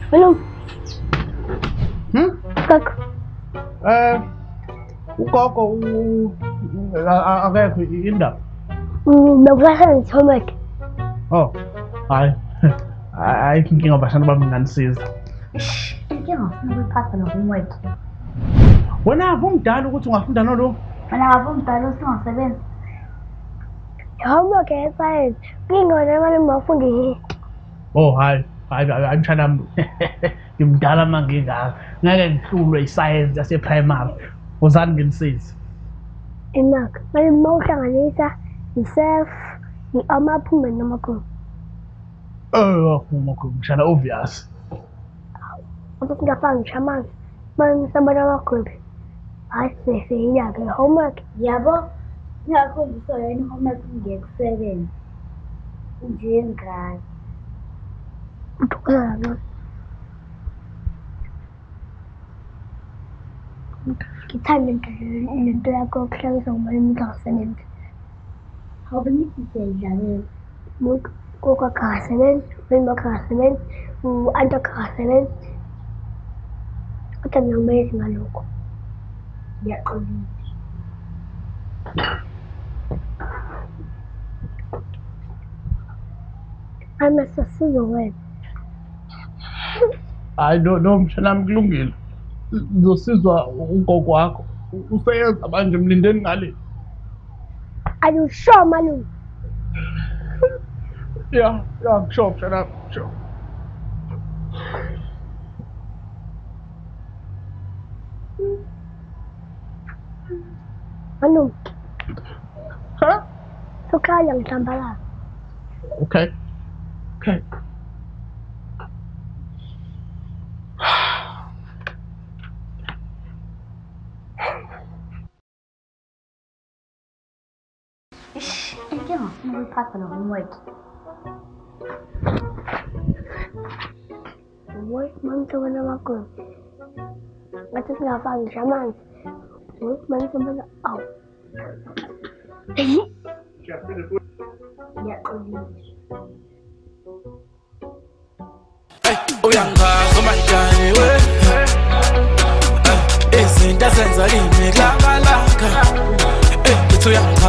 Hello. Kaka. Ugogo akekho indaba. Bekubasa ngithomek. Oh, hayi. Hayi inkinga abashana bami nganisiza. Inkinga ufuna ukuyiphatha nohomework. Wena avumdala ukuthi ungafunda nalo. Mina ngavumdala ukuthi ungasebenzi. Homework science. Ngingona manje mafundi. Oh, hayi mshana wami. Ngimdala mangingaka. Ngeke ngihlulwe iscience yase primary. Uzani nginisize. Enak, manje mawuhlanganisa self, amaphumela namakhulu. Mshana obvious. Ukuthi ngafanga ngishamanzi. Manje sabona amakhulu. Hayi sefeyila ke homework. Yabo. Ngiyakhombisa yini homework ngeku7. Njengani. Uthukela no. Ngithanda lento yakho okuhlabisa ngomalimu kasebenzi. Awubenyithise idlalela. Koko kasebenzi, wena kasebenzi, u-anta kasebenzi. Kodwa ngiyamezi ngalokho. Ngiyaqolisa. Sasizo wena. Hayi no mshana wami kulungile. Ngizosizwa ugogo wakho. Useyenza manje mlindeni ngale. Are you sure, Malu? Yeah, sure, shut up, sure. Malu. Huh? Suka yang tambala. Okay. Inkinga ufuna ukuyiphatha nohomework. Manje sabona amakhulu. Ngathi singafanga ngishamanzi. Manje sabona awu. Ngiyaqolisa. Uyangazi manjani we izinto ezenza kimi klamalanga ngithi